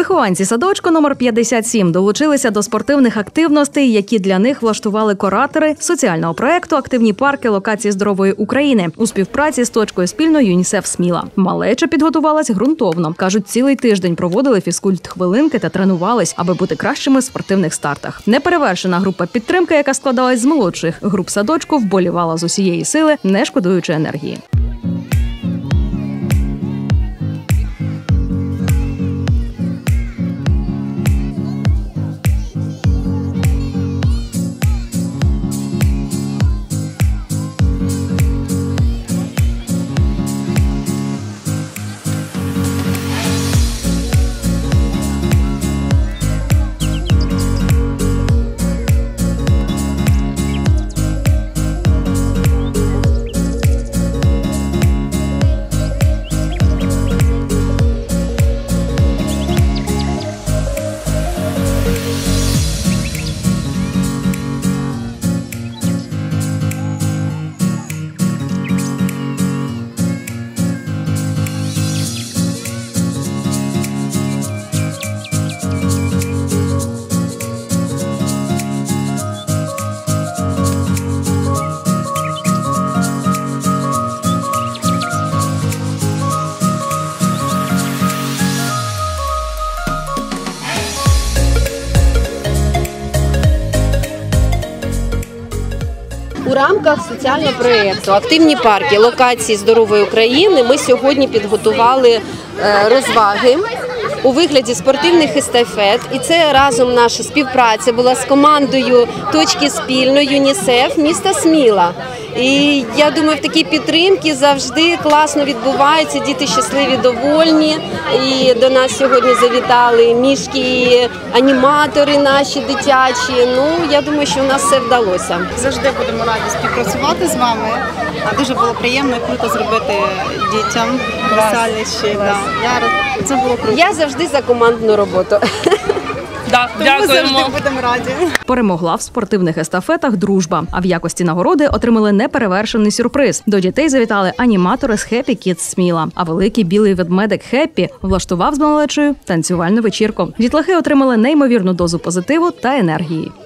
Вихованці садочку номер 57 долучилися до спортивних активностей, які для них влаштували куратори соціального проєкту «Активні парки. Локації здорової України» у співпраці з точкою спільної ЮНІСЕФ Сміла. Малеча підготувалась ґрунтовно. Кажуть, цілий тиждень проводили фізкульт-хвилинки та тренувались, аби бути кращими в спортивних стартах. Неперевершена група підтримки, яка складалась з молодших груп садочку, вболівала з усієї сили, не шкодуючи енергії. У рамках соціального проєкту «Активні парки. Локації здорової України» ми сьогодні підготували розваги у вигляді спортивних естафет. І це разом наша співпраця була з командою точки спільної ЮНІСЕФ міста Сміла. І я думаю, в такій підтримці завжди класно відбувається, діти щасливі, довольні. І до нас сьогодні завітали мішки, аніматори наші дитячі. Ну, я думаю, що у нас все вдалося. Завжди будемо раді співпрацювати з вами. Дуже було приємно і круто зробити дітям веселище. Це було круто. Я завжди за командну роботу. Ми завжди будемо раді. Перемогла в спортивних естафетах дружба, а в якості нагороди отримали неперевершений сюрприз. До дітей завітали аніматори з Happy Kids Сміла, а великий білий ведмедик Хеппі влаштував з малечою танцювальну вечірку. Дітлахи отримали неймовірну дозу позитиву та енергії.